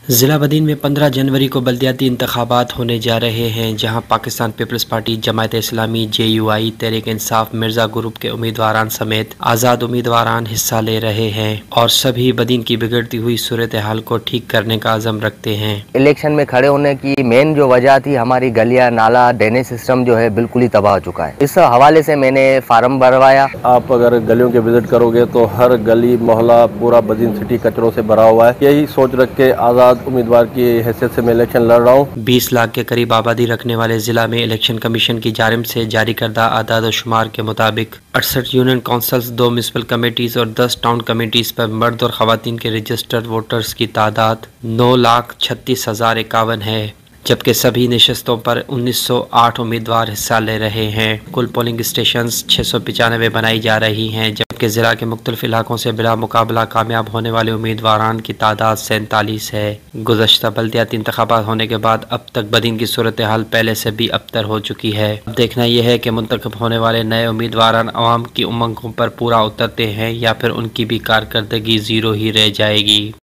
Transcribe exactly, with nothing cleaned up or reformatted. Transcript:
जिला बदीन में पंद्रह जनवरी को बल्दियाती इंतखाबात होने जा रहे हैं, जहां Pakistan Peoples Party, Jamaat Islami, J U I, Tehreek Insaf, Mirza group के उम्मीदवारान समेत आज़ाद उम्मीदवारान हिस्सा ले रहे हैं और सभी बदीन की बिगड़ती हुई सूरत हाल को ठीक करने का अज़म रखते हैं। इलेक्शन में खड़े होने की मेन जो वजह थी, हमारी गलियां, नाला, ड्रेनेज सिस्टम जो है बिल्कुल ही तबाह हो चुका है। इस हवाले से मैंने फार्म भरवाया। आप अगर गलियों के विजिट करोगे तो हर गली मोहल्ला पूरा बदीन सिटी कचरों से भरा हुआ है। यही सोच रख के आज़ाद उम्मीदवार की हैसियत से मैं इलेक्शन लड़ रहा हूँ। बीस लाख के करीब आबादी रखने वाले जिला में इलेक्शन कमीशन की जानिब से जारी करदा आदाद व शुमार के मुताबिक अड़सठ यूनियन काउंसिल्स, दो म्यूनसिपल कमेटीज और दस टाउन कमेटीज पर मर्द और खवातीन के रजिस्टर्ड वोटर्स की तादाद नौ लाख छत्तीस हजार इक्यावन है, जबकि सभी नशस्तों पर उन्नीस सौ आठ उम्मीदवार हिस्सा ले रहे हैं। कुल पोलिंग स्टेशन छः सौ पचानवे बनाई जा रही हैं, जबकि ज़िला के मुख्तलिफ इलाकों से बिला मुकाबला कामयाब होने वाले उम्मीदवारान की तादाद सैंतालीस है। गुज़श्ता बल्दियाती इंतखाबात होने के बाद अब तक बदीन की सूरत हाल पहले से भी अबतर हो चुकी है। अब देखना यह है कि मुंतखब होने वाले नए उम्मीदवारान अवाम की उमंगों पर पूरा उतरते हैं या फिर उनकी भी कारकर्दगी ज़ीरो ही रह जाएगी।